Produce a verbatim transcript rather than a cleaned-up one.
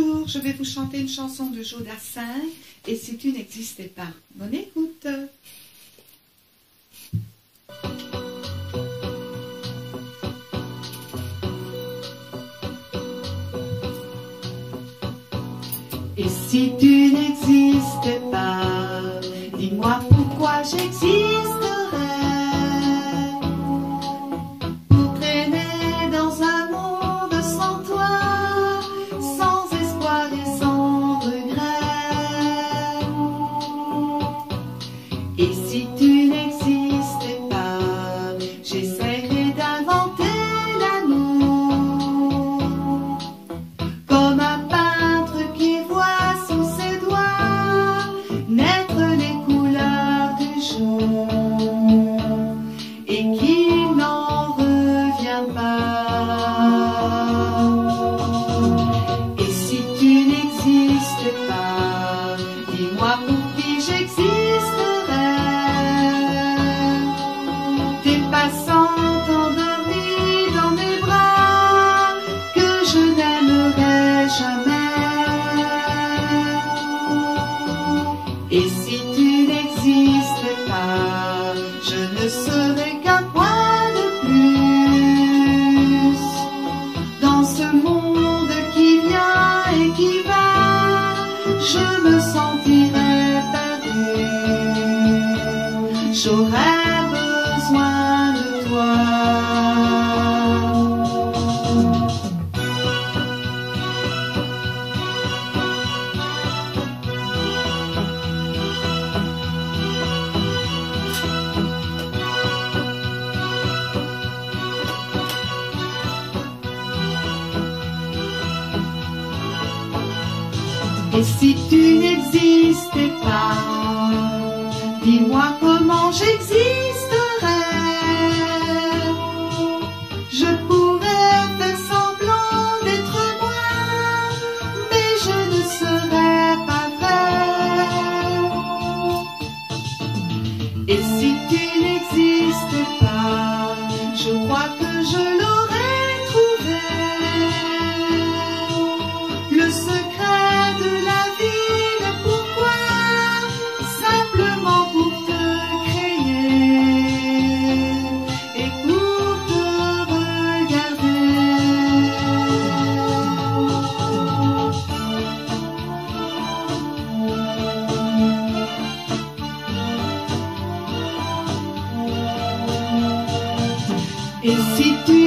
Bonjour, je vais vous chanter une chanson de Jodassin, et si tu n'existais pas. Bonne écoute. Et si tu n'existais pas, dis-moi pourquoi j'existerais. Pour traîner dans un monde sans toi, sans espoir et sans regret. Et si tu n'existais pas, j'essaierais d'inventer l'amour, comme un peintre qui voit sous ses doigts naître les couleurs du jour et qui n'en revient pas. Et si tu n'existais pas, dis-moi pour qui j'existerais. Tes passants endormis dans mes bras que je n'aimerais jamais. Et si tu n'existais pas, je ne serais qu'un point de plus dans ce monde qui vient et qui va. Je me sentirais perdu, j'aurais besoin de toi. Et si tu n'existais pas, dis-moi comment j'existerais. Je pourrais faire semblant d'être moi, mais je ne serais pas vrai. Et si tu n'existais pas, je crois que je l'aurais trouvé. Le secret de la vie, le pourquoi, simplement pour te créer et pour te regarder. Et si tu